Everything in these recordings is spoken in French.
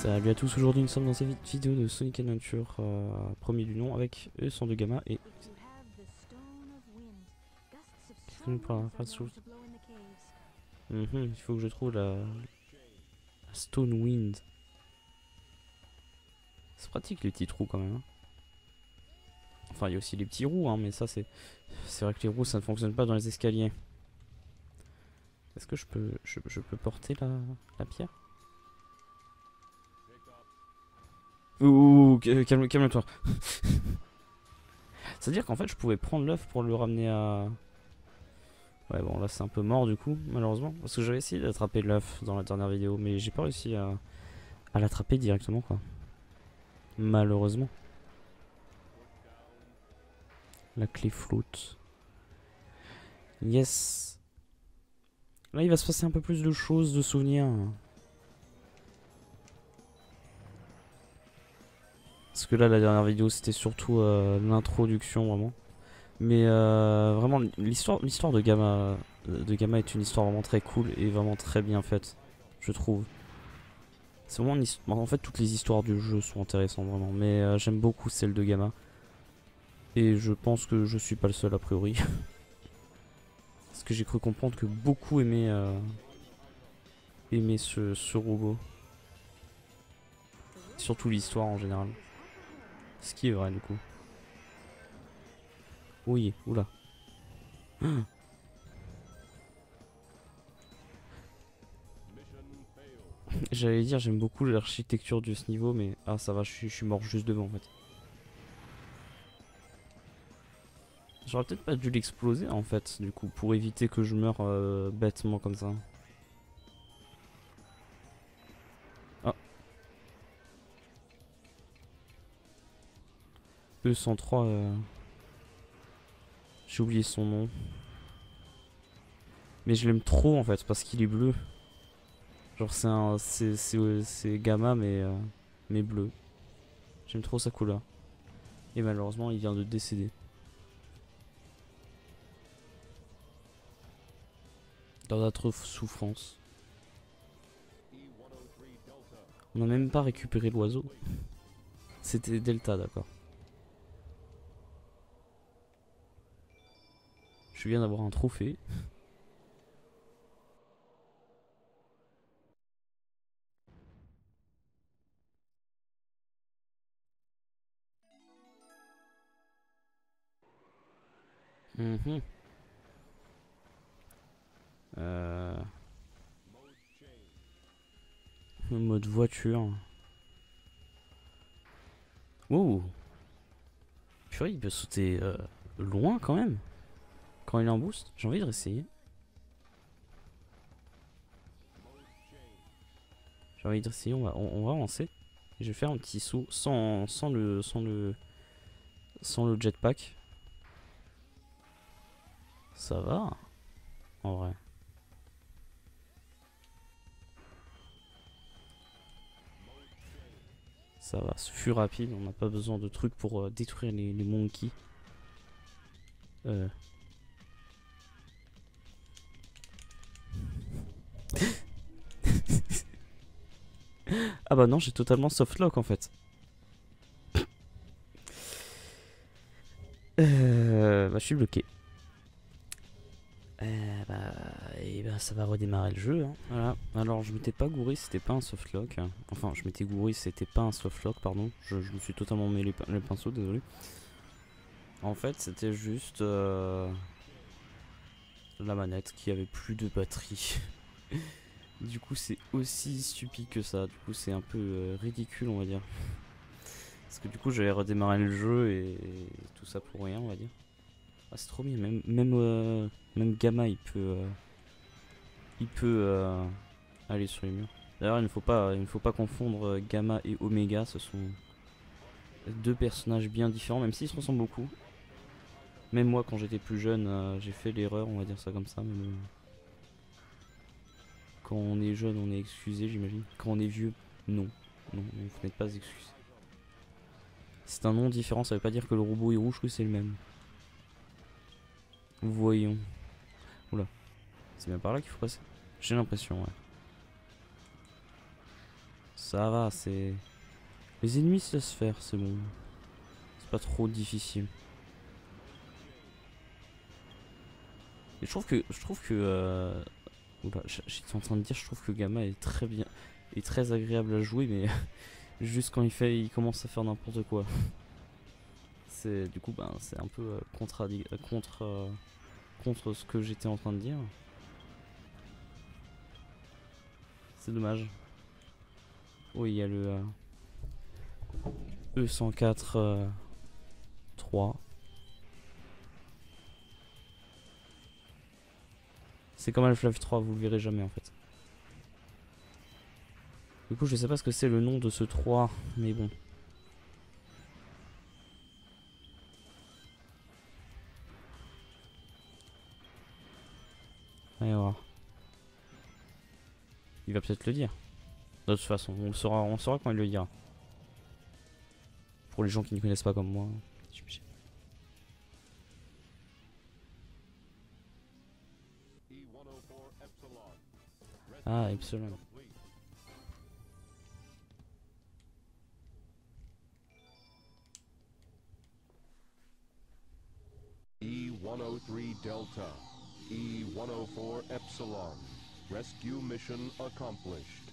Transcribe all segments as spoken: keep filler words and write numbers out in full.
Salut à tous, aujourd'hui nous sommes dans cette vidéo de Sonic Adventure, euh, premier du nom, avec E cent deux Gamma et... Qu'est-ce que nous parle pas de chose. Mhm, il faut que je trouve la... la Stone Wind. C'est pratique les petits trous quand même. Hein. Enfin il y a aussi les petits roues, hein, mais ça c'est... C'est vrai que les roues ça ne fonctionne pas dans les escaliers. Est-ce que je peux, je, je peux porter la, la pierre? Ouh, calme, calme-toi. C'est-à-dire qu'en fait je pouvais prendre l'œuf pour le ramener à... Ouais bon là c'est un peu mort du coup malheureusement. Parce que j'avais essayé d'attraper l'œuf dans la dernière vidéo. Mais j'ai pas réussi à, à l'attraper directement quoi. Malheureusement. La clé flotte. Yes. Là il va se passer un peu plus de choses, de souvenirs. Parce que là la dernière vidéo c'était surtout euh, l'introduction vraiment. Mais euh, vraiment l'histoire l'histoire de Gamma de Gamma est une histoire vraiment très cool et vraiment très bien faite, je trouve. C'est vraiment une histoire... En fait toutes les histoires du jeu sont intéressantes vraiment. Mais euh, j'aime beaucoup celle de Gamma. Et je pense que je suis pas le seul a priori. Parce que j'ai cru comprendre que beaucoup aimaient, euh, aimaient ce, ce robot. Surtout l'histoire en général. Ce qui est vrai du coup. Oui, oula. J'allais dire j'aime beaucoup l'architecture de ce niveau mais... Ah ça va, je suis, je suis mort juste devant en fait. J'aurais peut-être pas dû l'exploser en fait du coup pour éviter que je meure euh, bêtement comme ça. Ah. E cent trois... Euh... J'ai oublié son nom. Mais je l'aime trop en fait parce qu'il est bleu. Genre c'est un... C'est Gamma mais... Euh, mais bleu. J'aime trop sa couleur. Et malheureusement il vient de décéder. Dans d'atroces souffrances. On n'a même pas récupéré l'oiseau. C'était Delta, d'accord. Je viens d'avoir un trophée. Mmh. Euh... Mode voiture. Wow. Purée, il peut sauter euh, loin quand même. Quand il est en boost. J'ai envie de réessayer. J'ai envie de réessayer, on va, on, on va avancer. Je vais faire un petit saut sans, sans le sans le sans le jetpack. Ça va en vrai. Ça va, ce fut rapide, on n'a pas besoin de trucs pour euh, détruire les, les monkeys. Euh. Ah bah non, j'ai totalement softlock en fait. Euh, bah je suis bloqué. Euh, bah, et bah ça va redémarrer le jeu. Hein. Voilà. Alors je m'étais pas gouré, c'était pas un softlock. Enfin, je m'étais gouré, c'était pas un softlock, pardon. Je, je me suis totalement mêlé les, les pinceaux, désolé. En fait, c'était juste euh, la manette qui avait plus de batterie. Du coup, c'est aussi stupide que ça. Du coup, c'est un peu euh, ridicule, on va dire. Parce que du coup, j'allais redémarrer le jeu et, et tout ça pour rien, on va dire. Ah, c'est trop bien. Même, même, euh, même Gamma, il peut, euh, il peut euh, aller sur les murs. D'ailleurs, il ne faut pas, il ne faut pas confondre euh, Gamma et Omega. Ce sont deux personnages bien différents, même s'ils se ressemblent beaucoup. Même moi, quand j'étais plus jeune, euh, j'ai fait l'erreur, on va dire ça comme ça. Mais, euh, quand on est jeune, on est excusé, j'imagine. Quand on est vieux, non. Non, vous n'êtes pas excusé. C'est un nom différent, ça veut pas dire que le robot est rouge, que c'est le même. Voyons. Oula. C'est bien par là qu'il faut passer. J'ai l'impression, ouais. Ça va, c'est... Les ennemis se laissent faire, c'est bon. C'est pas trop difficile. Et je trouve que... Je trouve que... Euh... Oula, j'étais en train de dire, je trouve que Gamma est très bien... est très agréable à jouer, mais... juste quand il fait... il commence à faire n'importe quoi. C'est... Du coup, ben, c'est un peu euh, contradi... contre... Euh, contre ce que j'étais en train de dire. C'est dommage. Oui, il y a le... Euh... E cent quatre euh, trois. C'est comme Half-Life trois, vous le verrez jamais en fait. Du coup, je sais pas ce que c'est le nom de ce trois, mais bon. Allez voir. Il va peut-être le dire. De toute façon, on le saura, on le saura quand il le dira. Pour les gens qui ne connaissent pas comme moi. Ah, Epsilon. E one oh three Delta, E one oh four Epsilon, rescue mission accomplished.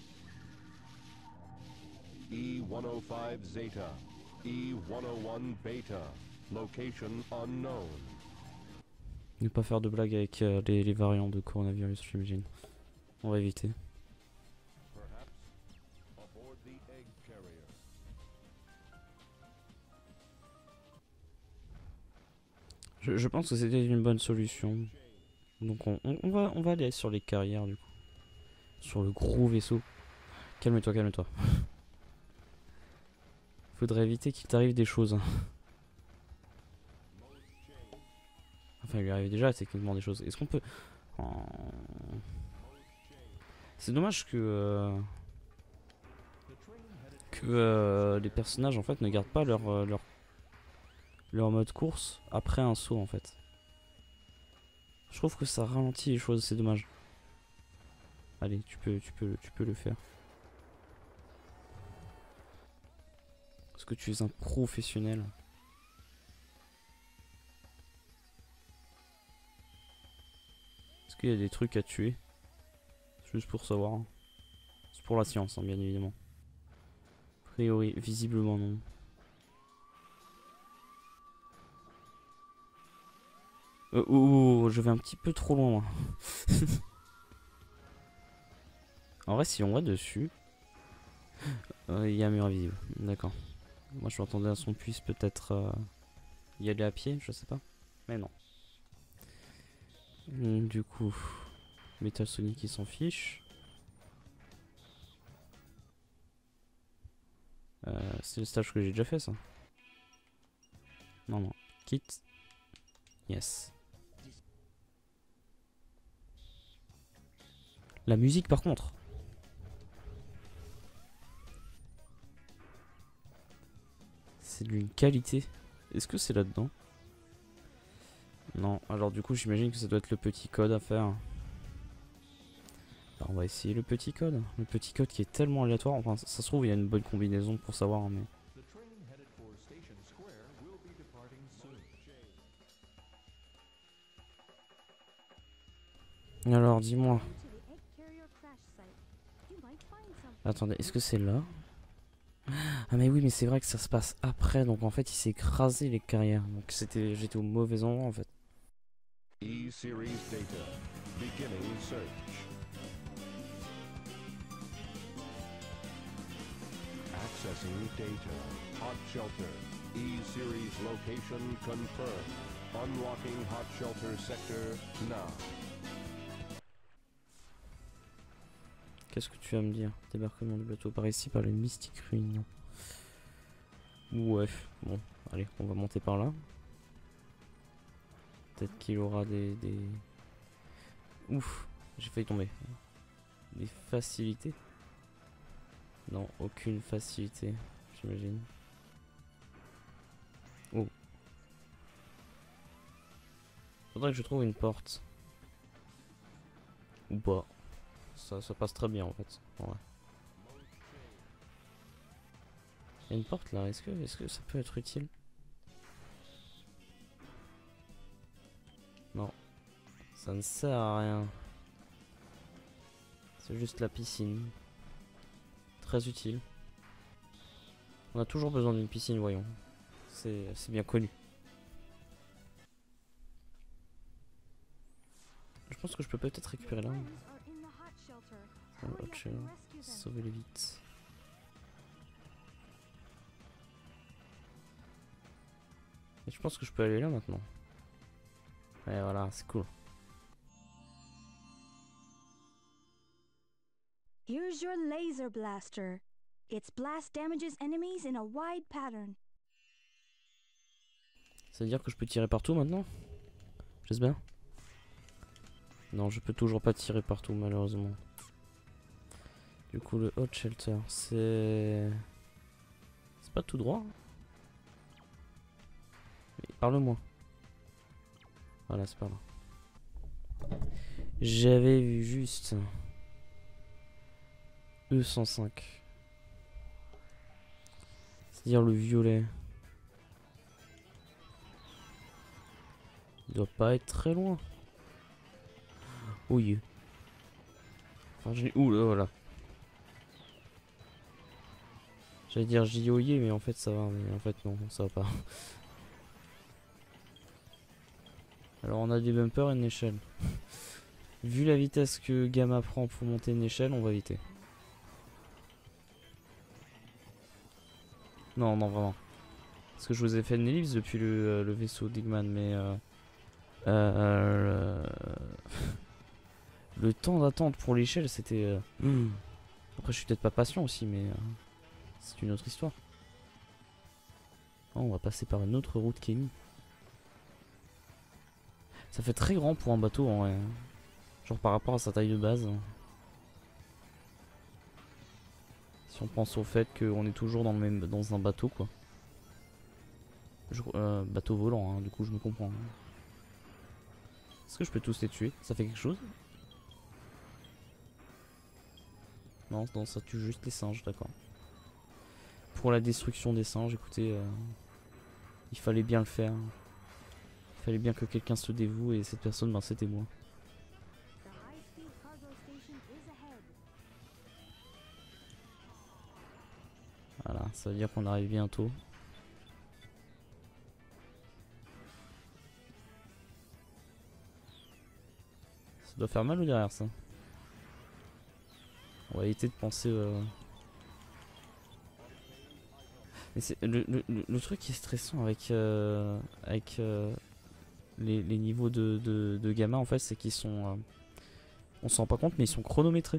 E one oh five Zeta, E one oh one Beta, location unknown. Ne pas faire de blagues avec euh, les, les variants de coronavirus, j'imagine. On va éviter. Je, je pense que c'était une bonne solution. Donc on, on, on, va, on va aller sur les carrières du coup. Sur le gros vaisseau. Calme-toi, calme-toi. Faudrait éviter qu'il t'arrive des choses. Enfin, il lui arrive déjà techniquement des choses. Est-ce qu'on peut... Oh. C'est dommage que... Euh... Que euh, les personnages en fait ne gardent pas leur, euh, leur... leur mode course après un saut en fait. Je trouve que ça ralentit les choses, c'est dommage. Allez, tu peux, tu peux, tu peux le faire. Parce que tu es un professionnel. Est-ce qu'il y a des trucs à tuer? Juste pour savoir. C'est pour la science, hein, bien évidemment. A priori, visiblement non. Euh, oh, oh, je vais un petit peu trop loin, moi. En vrai, si on va dessus, il euh, y a un mur invisible. D'accord. Moi, je m'attendais à ce qu'on puisse peut-être euh, y aller à pied, je sais pas. Mais non. Hum, du coup, Metal Sonic, il s'en fiche. Euh, c'est le stage que j'ai déjà fait, ça. Non, non. Quitte. Yes. La musique, par contre. C'est d'une qualité. Est-ce que c'est là-dedans? Non. Alors, du coup, j'imagine que ça doit être le petit code à faire. Alors, on va essayer le petit code. Le petit code qui est tellement aléatoire. Enfin, ça, ça se trouve, il y a une bonne combinaison pour savoir, mais... Alors, dis-moi. Attendez, est-ce que c'est là? Ah mais oui, mais c'est vrai que ça se passe après, donc en fait il s'est écrasé les carrières. Donc c'était, j'étais au mauvais endroit en fait. E-Series data. Beginning search. Accessing data. Hot shelter. E-Series location confirmed. Unlocking hot shelter sector now. Qu'est-ce que tu vas me dire? Débarquement du bateau par ici, par le Mystic Ruin. Ouais, bon, allez, on va monter par là. Peut-être qu'il aura des, des... Ouf, j'ai failli tomber. Des facilités? Non, aucune facilité, j'imagine. Oh. Faudrait que je trouve une porte. Ou pas. Ça, ça passe très bien en fait. Ouais. y a une porte là, est-ce que, est-ce que ça peut être utile? Non. Ça ne sert à rien. C'est juste la piscine. Très utile. On a toujours besoin d'une piscine, voyons. C'est bien connu. Je pense que je peux peut-être récupérer là. Sauver-les vite. Et je pense que je peux aller là maintenant. Ouais, voilà, c'est cool. Here's your laser blaster. Its blast damages enemies in a wide pattern. Ça veut dire que je peux tirer partout maintenant? J'espère. Non, je peux toujours pas tirer partout malheureusement. Du coup, le hot shelter, c'est... C'est pas tout droit. Parle-moi. Voilà, c'est par là. J'avais vu juste... E cent cinq. C'est-à-dire le violet. Il doit pas être très loin. Oui. Enfin, j'ai... Ouh là, voilà. J'allais dire j'y oyé, mais en fait ça va. Mais en fait non, ça va pas. Alors on a des bumpers et une échelle. Vu la vitesse que Gamma prend pour monter une échelle, on va éviter. Non, non, vraiment. Parce que je vous ai fait une ellipse depuis le, euh, le vaisseau d'Igman, mais... Euh, euh, le, le temps d'attente pour l'échelle, c'était... Euh, mm. Après, je suis peut-être pas patient aussi, mais... Euh, c'est une autre histoire. Oh, on va passer par une autre route Kenny. Ça fait très grand pour un bateau, en vrai. Genre par rapport à sa taille de base. Si on pense au fait qu'on est toujours dans, le même, dans un bateau, quoi. Je, euh, bateau volant, hein, du coup je me comprends. Est-ce que je peux tous les tuer? Ça fait quelque chose? Non, non, ça tue juste les singes, d'accord. Pour la destruction des singes, écoutez, euh, il fallait bien le faire. Il fallait bien que quelqu'un se dévoue et cette personne, ben c'était moi. Voilà, ça veut dire qu'on arrive bientôt. Ça doit faire mal au derrière ça. On va éviter de penser... Euh... Mais c'est le, le, le truc qui est stressant avec, euh, avec euh, les, les niveaux de, de, de gamma en fait, c'est qu'ils sont... Euh, on s'en rend pas compte mais ils sont chronométrés.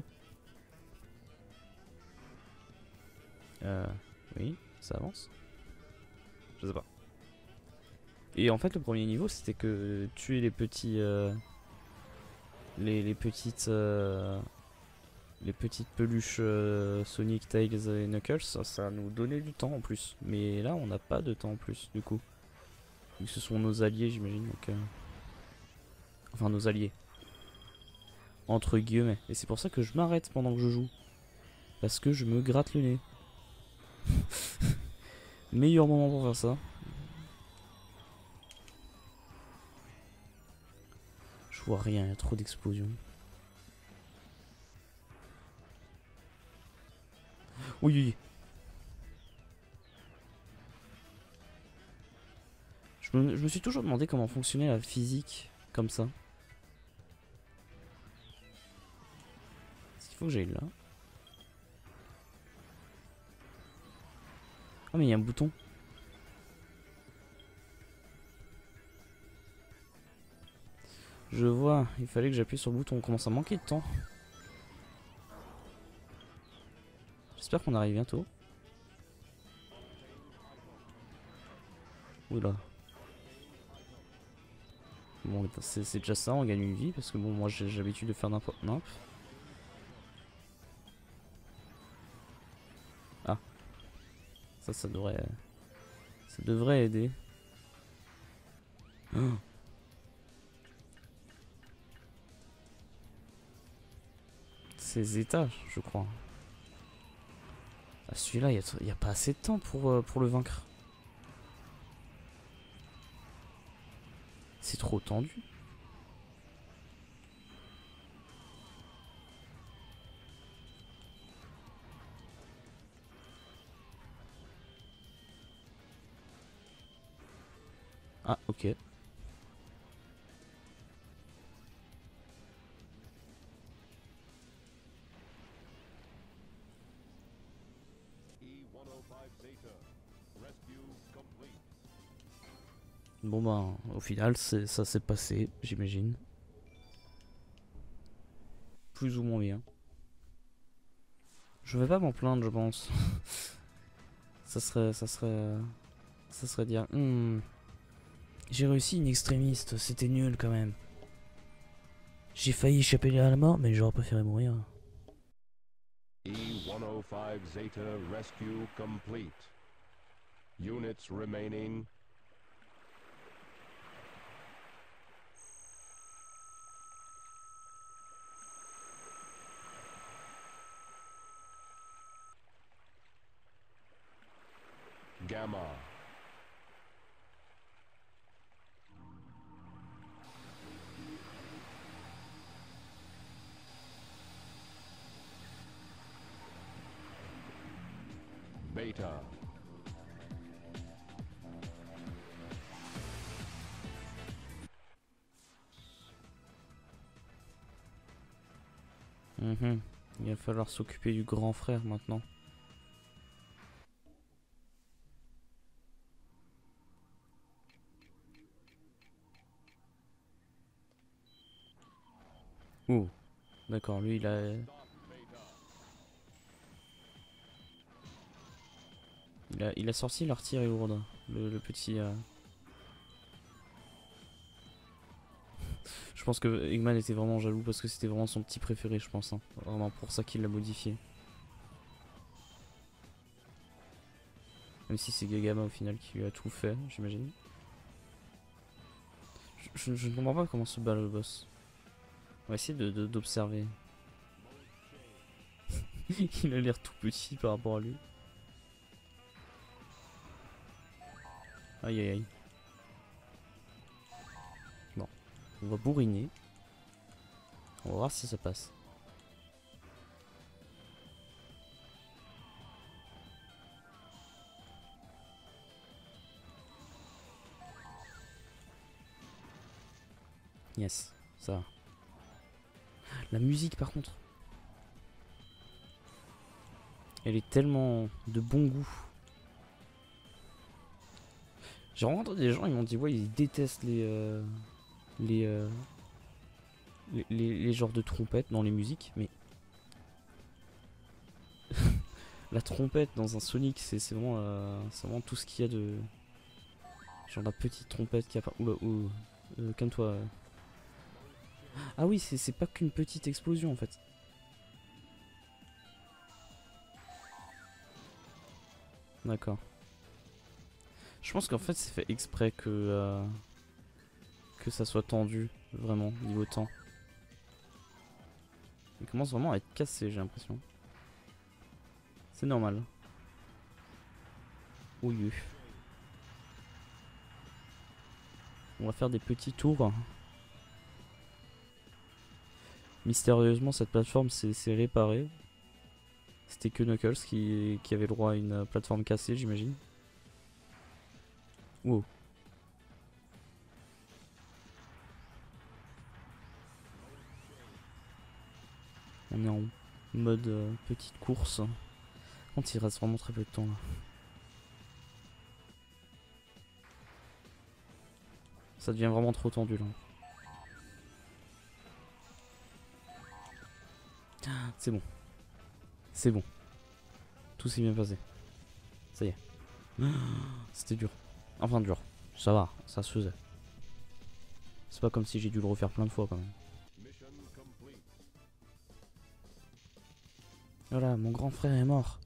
Euh... Oui, ça avance. Je sais pas. Et en fait le premier niveau c'était que tuer les petits... Euh, les, les petites... Euh, les petites peluches euh, Sonic, Tails et Knuckles, ça, ça nous donnait du temps en plus. Mais là, on n'a pas de temps en plus, du coup. Vu que ce sont nos alliés, j'imagine. Donc, euh... Enfin, nos alliés. Entre guillemets. Et c'est pour ça que je m'arrête pendant que je joue. Parce que je me gratte le nez. Meilleur moment pour faire ça. Je vois rien, il y a trop d'explosions. Oui, oui. Je me, je me suis toujours demandé comment fonctionnait la physique comme ça. Est-ce qu'il faut que j'aille là? Ah mais il y a un bouton. Je vois, il fallait que j'appuie sur le bouton. On commence à manquer de temps. J'espère qu'on arrive bientôt. Oula. Bon, c'est déjà ça, on gagne une vie. Parce que bon, moi j'ai l'habitude de faire n'importe quoi. Ah. Ça, ça devrait... Ça devrait aider. Oh. Ces étages, je crois. Ah, celui-là, il n'y a, a pas assez de temps pour, euh, pour le vaincre. C'est trop tendu. Ah, ok. Bon ben, au final, ça s'est passé, j'imagine. Plus ou moins bien. Je vais pas m'en plaindre, je pense. ça serait, ça serait, ça serait dire, hmm, j'ai réussi une extrémiste, c'était nul quand même. J'ai failli échapper à la mort, mais j'aurais préféré mourir. E one oh five Zeta rescue complete. Units remaining. Gamma. Beta. Mhm. Il va falloir s'occuper du grand frère maintenant. Oh, d'accord, lui il a... Il a, il a sorti l'artillerie lourde, le, le petit... Euh... Je pense que Eggman était vraiment jaloux parce que c'était vraiment son petit préféré, je pense. Hein. Vraiment pour ça qu'il l'a modifié. Même si c'est Gagama au final qui lui a tout fait, j'imagine. Je, je, je ne comprends pas comment se bat le boss. On va essayer de d'observer. Il a l'air tout petit par rapport à lui. Aïe aïe aïe. Bon, on va bourriner. On va voir si ça passe. Yes, ça va. La musique par contre. Elle est tellement de bon goût. J'ai rencontré des gens, ils m'ont dit ouais ils détestent les euh, les, euh, les, les les genres de trompettes dans les musiques, mais la trompette dans un Sonic c'est vraiment euh, c'est vraiment tout ce qu'il y a de genre la petite trompette qui a pas oula ou euh, calme-toi. euh. Ah oui c'est pas qu'une petite explosion en fait. D'accord. Je pense qu'en fait c'est fait exprès que euh, que ça soit tendu vraiment niveau temps. Il commence vraiment à être cassé j'ai l'impression. C'est normal. Oui. On va faire des petits tours. Mystérieusement cette plateforme s'est réparée. C'était que Knuckles qui, qui avait le droit à une plateforme cassée j'imagine. Wow. On est en mode euh, petite course. On il reste vraiment très peu de temps là. Ça devient vraiment trop tendu là. C'est bon. C'est bon. Tout s'est bien passé. Ça y est. C'était dur. Enfin dur. Ça va, ça se faisait. C'est pas comme si j'ai dû le refaire plein de fois quand même. Voilà, mon grand frère est mort.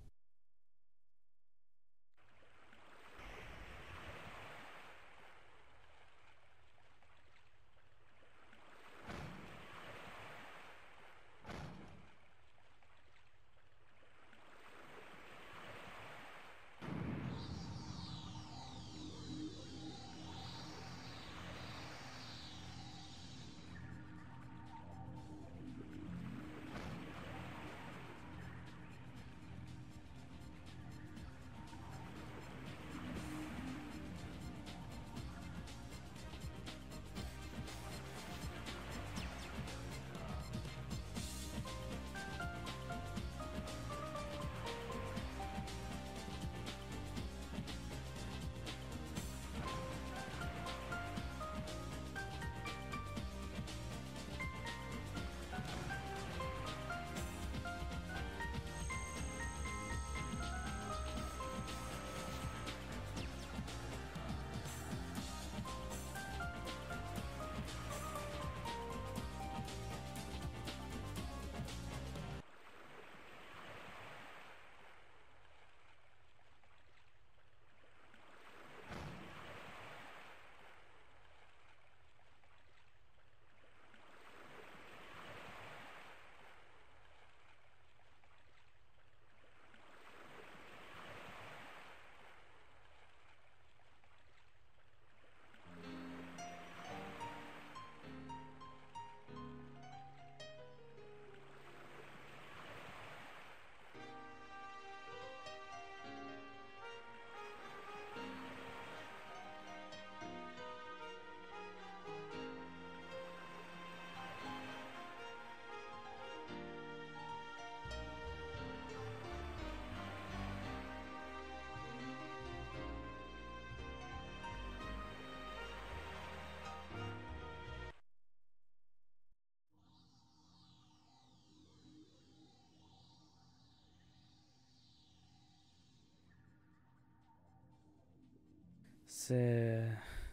C'est...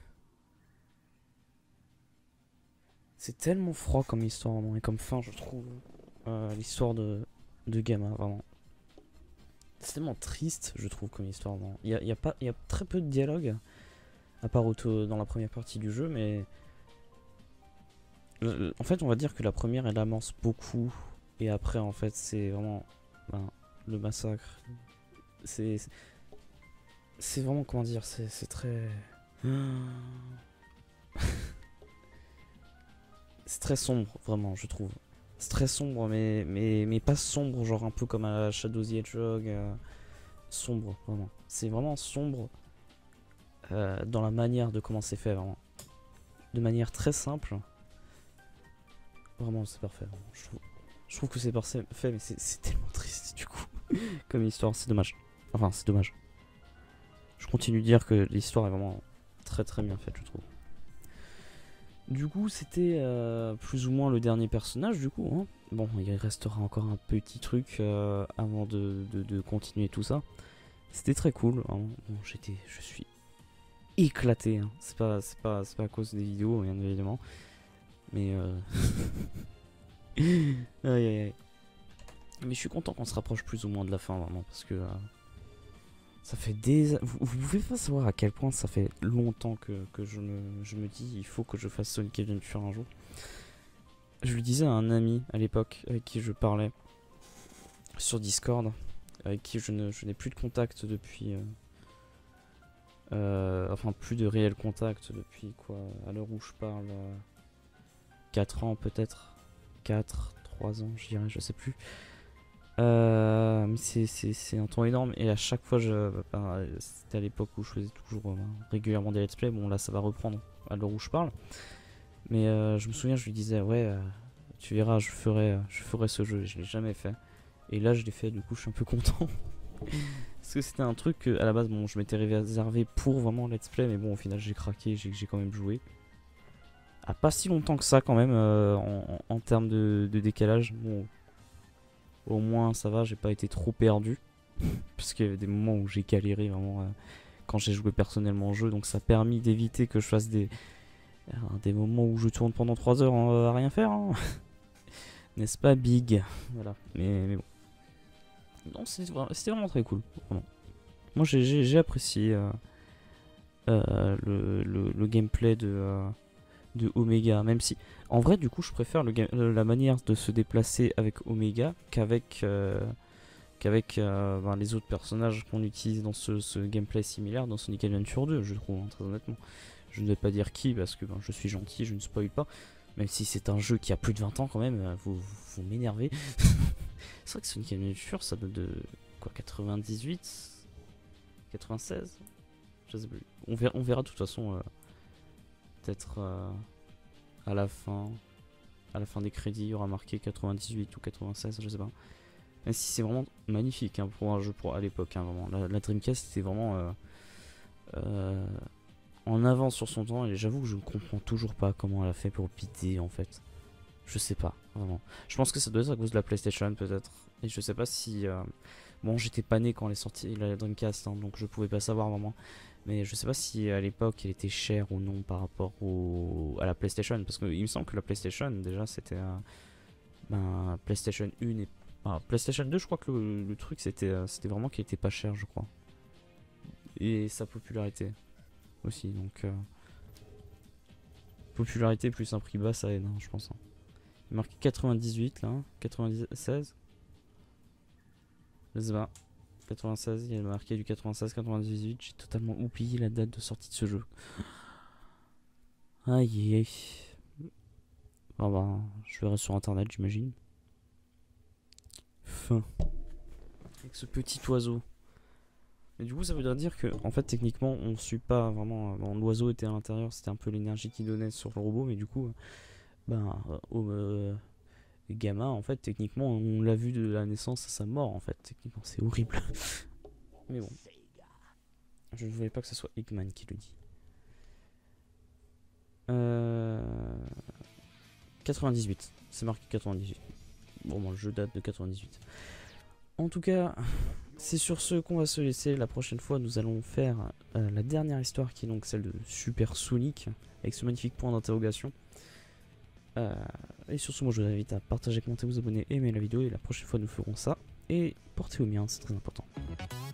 C'est tellement froid comme histoire, vraiment, et comme fin, je trouve. Euh, l'histoire de, de Gamma, vraiment. C'est tellement triste, je trouve, comme histoire. Vraiment. Il y a, il y a pas, il y a très peu de dialogue, à part auto, dans la première partie du jeu, mais... Le- En fait, on va dire que la première, elle amorce beaucoup, et après, en fait, c'est vraiment ben, le massacre. C'est... c'est- C'est vraiment, comment dire, c'est c'est très... C'est très sombre, vraiment, je trouve. C'est très sombre, mais, mais, mais pas sombre, genre un peu comme à Shadow the Hedgehog. euh, sombre, vraiment. C'est vraiment sombre euh, dans la manière de comment c'est fait, vraiment. De manière très simple. Vraiment, c'est parfait. Vraiment. Je, trouve, je trouve que c'est parfait, mais c'est c'est tellement triste, du coup. Comme histoire, c'est dommage. Enfin, c'est dommage. Je continue de dire que l'histoire est vraiment très très bien faite, je trouve. Du coup, c'était euh, plus ou moins le dernier personnage, du coup. Hein. Bon, il restera encore un petit truc euh, avant de, de, de continuer tout ça. C'était très cool. Hein. Bon, j'étais, je suis éclaté. Hein. C'est pas, c'est pas, c'est pas à cause des vidéos, bien évidemment. Mais euh... aïe, aïe, aïe. Mais je suis content qu'on se rapproche plus ou moins de la fin, vraiment, parce que euh, ça fait des... Vous, vous pouvez pas savoir à quel point ça fait longtemps que, que je, me, je me dis il faut que je fasse Sonic Adventure un jour. Je lui disais à un ami à l'époque avec qui je parlais sur Discord, avec qui je ne je n'ai plus de contact depuis... Euh, euh, enfin, plus de réel contact depuis quoi, à l'heure où je parle, euh, quatre ans peut-être, quatre, trois ans je dirais, je sais plus. Euh, mais c'est un temps énorme et à chaque fois, je, bah, c'était à l'époque où je faisais toujours euh, régulièrement des let's play. Bon, là ça va reprendre à l'heure où je parle, mais euh, je me souviens, je lui disais ouais, euh, tu verras, je ferai, je ferai ce jeu. Je l'ai jamais fait et là je l'ai fait. Du coup, je suis un peu content parce que c'était un truc que, à la base, bon, je m'étais réservé pour vraiment let's play, mais bon, au final, j'ai craqué, j'ai quand même joué. À pas si longtemps que ça, quand même, euh, en, en termes de, de décalage. Bon. Au moins ça va, j'ai pas été trop perdu. Parce qu'il y avait des moments où j'ai galéré vraiment euh, quand j'ai joué personnellement au jeu. Donc ça a permis d'éviter que je fasse des, euh, des moments où je tourne pendant trois heures euh, à rien faire. Hein. N'est-ce pas Big? Voilà. Mais, mais bon. Non, c'était vraiment, vraiment très cool. Vraiment. Moi j'ai apprécié euh, euh, le, le, le gameplay de... Euh, de Omega, même si en vrai du coup je préfère le la manière de se déplacer avec Omega qu'avec euh, qu'avec euh, ben, les autres personnages qu'on utilise dans ce, ce gameplay similaire dans Sonic Adventure deux, je trouve, hein, très honnêtement. Je ne vais pas dire qui parce que ben, je suis gentil, je ne spoil pas, même si c'est un jeu qui a plus de vingt ans quand même, vous, vous, vous m'énervez. C'est vrai que Sonic Adventure ça date de quoi, quatre-vingt-dix-huit quatre-vingt-seize, je sais plus, on verra, on verra de toute façon euh, peut-être euh, à la fin à la fin des crédits il y aura marqué quatre-vingt-dix-huit ou quatre-vingt-seize, je sais pas. Même si c'est vraiment magnifique hein, pour un jeu pour à l'époque, hein, vraiment. La, la Dreamcast était vraiment euh, euh, en avance sur son temps et j'avoue que je ne comprends toujours pas comment elle a fait pour bidder en fait. Je sais pas, vraiment. Je pense que ça doit être à cause de la PlayStation peut-être. Et je sais pas si... Euh... Bon, j'étais pas né quand elle est sortie, la Dreamcast, hein, donc je pouvais pas savoir vraiment. Mais je sais pas si à l'époque elle était chère ou non par rapport au... à la PlayStation. Parce qu'il me semble que la PlayStation, déjà, c'était... Euh... Ben, PlayStation un et... Ah, PlayStation deux, je crois que le, le truc, c'était euh, c'était vraiment qu'il était pas cher, je crois. Et sa popularité aussi, donc... Euh... Popularité plus un prix bas, ça aide, hein, je pense. Hein. Il est marqué quatre-vingt-dix-huit, là. quatre-vingt-seize. Je sais pas. quatre-vingt-seize, il y a marqué du quatre-vingt-seize quatre-vingt-dix-huit. J'ai totalement oublié la date de sortie de ce jeu. Aïe aïe. Ah bah, je verrai sur internet, j'imagine. Fin. Avec ce petit oiseau. Et du coup, ça veut dire que, en fait, techniquement, on suit pas vraiment. Bon, l'oiseau était à l'intérieur, c'était un peu l'énergie qu'il donnait sur le robot, mais du coup, ben, au. Euh, Gamma, en fait, techniquement, on l'a vu de la naissance à sa mort, en fait. Techniquement, c'est horrible. Mais bon. Je ne voulais pas que ce soit Eggman qui le dit. Euh... quatre-vingt-dix-huit. C'est marqué quatre-vingt-dix-huit. Bon, bon, le jeu date de quatre-vingt-dix-huit. En tout cas, c'est sur ce qu'on va se laisser. La prochaine fois, nous allons faire euh, la dernière histoire qui est donc celle de Super Sonic avec ce magnifique point d'interrogation. Euh, et sur ce, moi je vous invite à partager, commenter, vous abonner, aimer la vidéo. Et la prochaine fois, nous ferons ça. Et portez-vous bien, c'est très important.